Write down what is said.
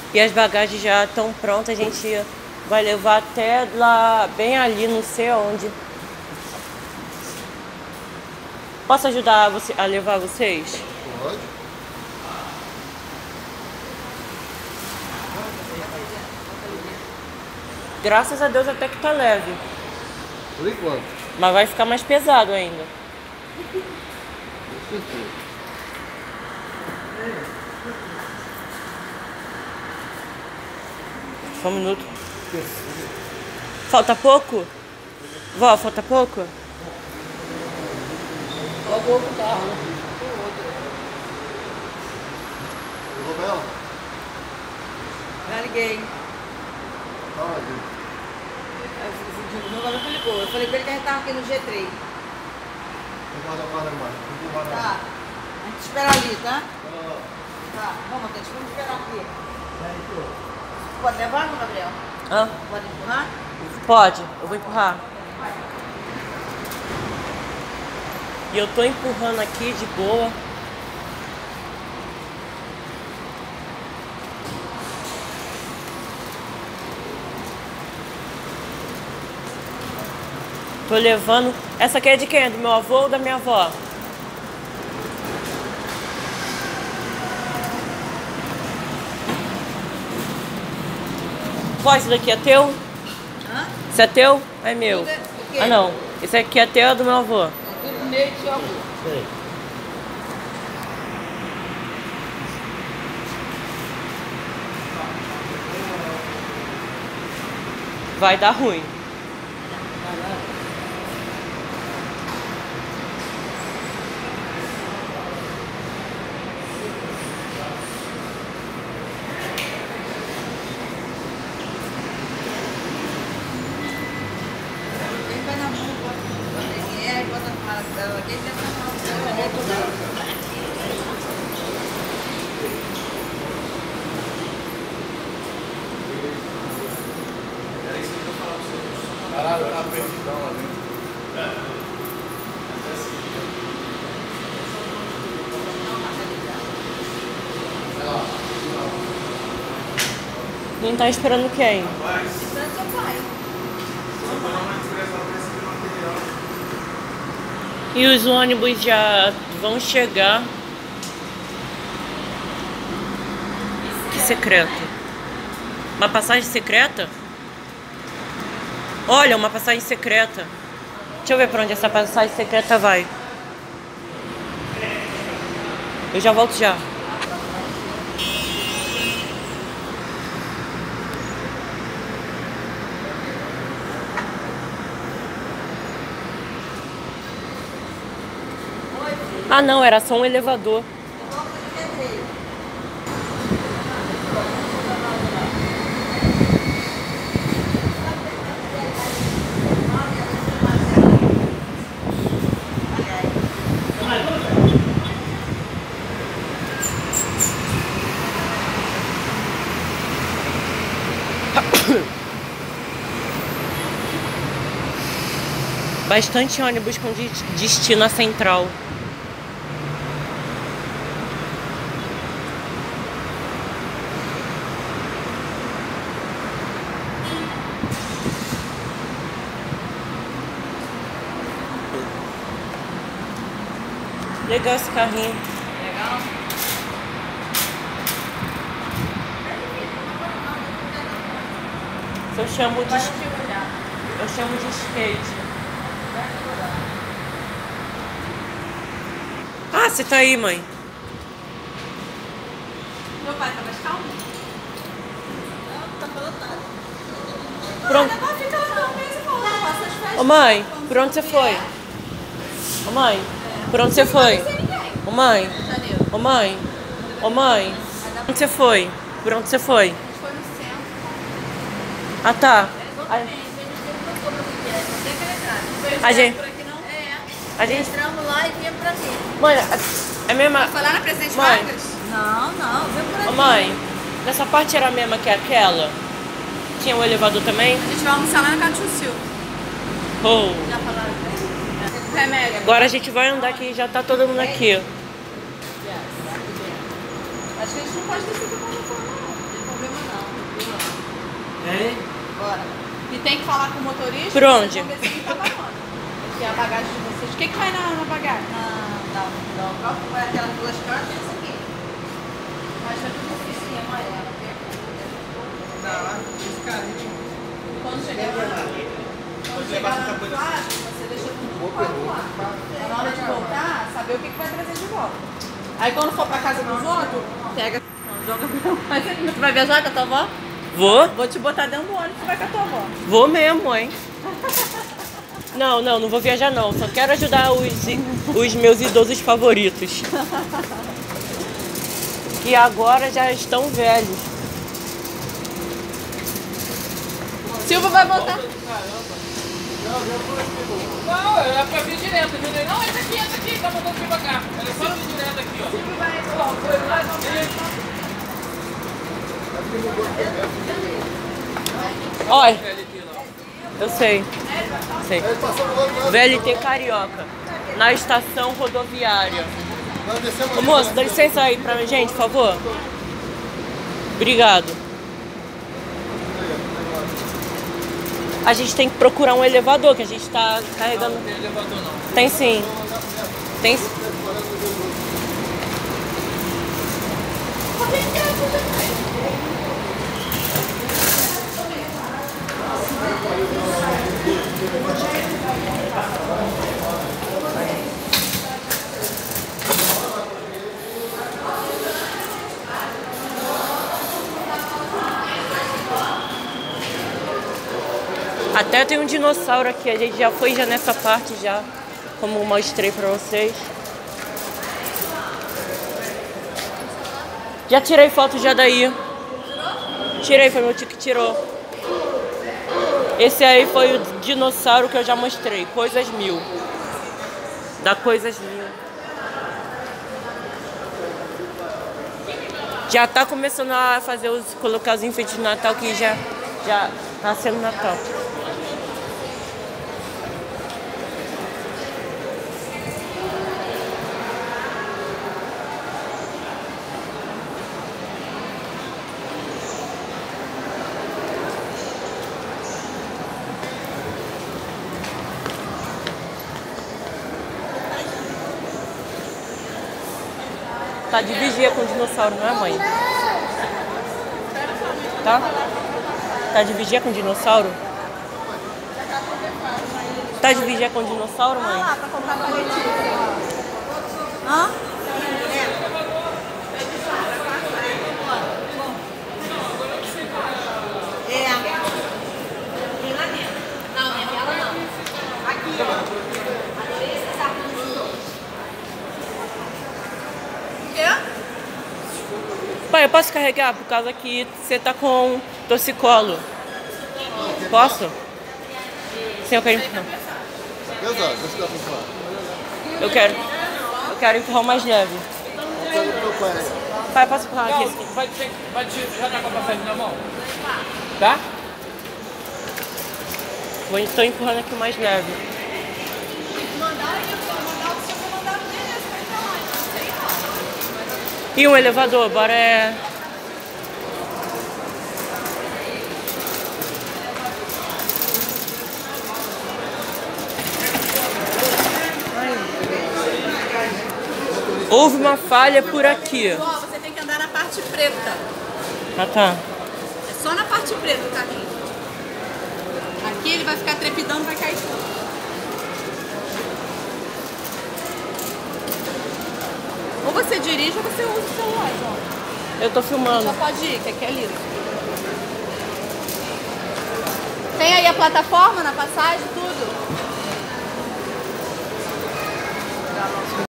E as bagagens já estão prontas, a gente vai levar até lá, bem ali, não sei onde. Posso ajudar você a levar vocês? Pode. Graças a Deus até que tá leve. Por enquanto. Mas vai ficar mais pesado ainda. Com certeza. Só um minuto. Falta pouco? Vó, falta pouco? Olha o outro carro, né? Ligou pra ela? Já liguei. Tá, aqui. De novo ela me ligou. Eu falei pra ele que a gente tava aqui no G3. Vou guardar o carro lá embaixo. Vou guardar. Tá. A gente espera ali, tá? Tá. Tá. Vamos, gente. Vamos esperar aqui. Pode levar, não, Gabriel? Hã? Pode empurrar? Pode, eu vou empurrar. E eu tô empurrando aqui de boa. Tô levando. Essa aqui é de quem? É do meu avô ou da minha avó? Pô, esse daqui é teu? Hã? Esse é teu? É meu. Tudo é- o quê? Ah, não. Esse aqui é teu, é do meu avô. É tudo no meio do seu avô. Sei. Vai dar ruim. Ele vai na mão, bota a mala dela aqui, ele vai na mão dela. Caralho, tá perdidão lá dentro. Quem tá esperando quem? Esperando seu pai. E os ônibus já vão chegar. Que secreto. Uma passagem secreta? Olha, uma passagem secreta. Deixa eu ver pra onde essa passagem secreta vai. Eu já volto já. Ah, não, era só um elevador. Bastante ônibus com destino à central. Legal esse carrinho. Legal? Eu chamo de skate. Ah, você tá aí, mãe. Meu pai tá mais calmo? Não, tá pelotado. Pronto. Não, fica lá não, mesmo, pô. Passa as festas. Ô mãe, por onde você foi? Ô mãe, por onde você foi? Ô mãe, Janeiro. ô mãe, ô mãe, onde você foi? Por onde você foi? A gente foi no centro. Ah, tá. Exatamente. A gente perguntou pra que era. Não tem aquela entrada. A gente- Por aqui não? É. A gente... Entramos lá e viemos pra aqui. Mãe, é a mesma... Foi lá na Presidente Mãe. Vargas? Não, não. Viemos por aqui. Ô mãe, nessa parte era a mesma que aquela? Tinha o elevador também? A gente vai almoçar lá na Catiuciu. Oh. Já falaram? Remédio. Agora a gente vai andar aqui, já tá todo mundo aqui. Acho que a gente não pode descer do balcão, não. Tem problema E tem que falar com o motorista. Por onde? Vamos ver se ele tá pagando. Que é a bagagem de vocês. O que vai na bagagem? Não, vai aquelas duas cartas e isso aqui. Mas é tudo oficina, amarelo. Esse carinho. Quando chegar lá, no plástico, você deixa tudo no quarto lá. Na hora de voltar, saber o que vai trazer de volta. Aí quando for pra casa dos outros, pega. Não, joga não. Mas você vai viajar com a tua avó? Vou? Vou te botar dentro do ônibus e vai com a tua avó. Vou mesmo, hein? Não vou viajar não. Só quero ajudar os meus idosos favoritos. Que agora já estão velhos. Silvio vai voltar. Não, é pra vir direto, entendeu? Não, esse aqui, tá botando aqui pra cá. É só vir direto aqui, ó. Silvio vai voltar. Olha, eu sei. VLT Carioca, na estação rodoviária. Ô, moço, dá licença aí pra gente, por favor. Obrigado. A gente tem que procurar um elevador, que a gente tá carregando. Não tem elevador não. Tem sim. Tem. Até tem um dinossauro aqui, a gente já foi nessa parte já, como eu mostrei pra vocês. Já tirei foto já daí. Tirei, foi meu tio que tirou. Esse aí foi o dinossauro que eu já mostrei, Coisas Mil. Da Coisas Mil. Já tá começando a fazer colocar os enfeites de Natal, que já tá sendo Natal. Tá de vigia com o dinossauro, não é, mãe? Tá? Tá de vigia com o dinossauro? Tá de vigia com o dinossauro, mãe? Lá, pra comprar palitinho. Hã? É. Tem lá dentro. Não, é aquela não. Aqui, ó. Adorei esse sacozinho. O quê? Pai, eu posso carregar por causa que você tá com torcicolo. Posso? Sim, eu quero empurrar. Pesado, deixa eu dar pra empurrar. Eu quero empurrar o mais leve. Pai, posso empurrar aqui? Já tá com a passagem na mão? Tá? Tô empurrando aqui o mais leve. E um elevador, bora é... Houve uma falha por aqui. Ó, você tem que andar na parte preta. Ah, tá. É só na parte preta o carrinho. Aqui ele vai ficar trepidando, vai cair tudo. Ou você dirige ou você usa o celular, João. Eu tô filmando. Já pode ir, que aqui é liso. Tem aí a plataforma na passagem, tudo?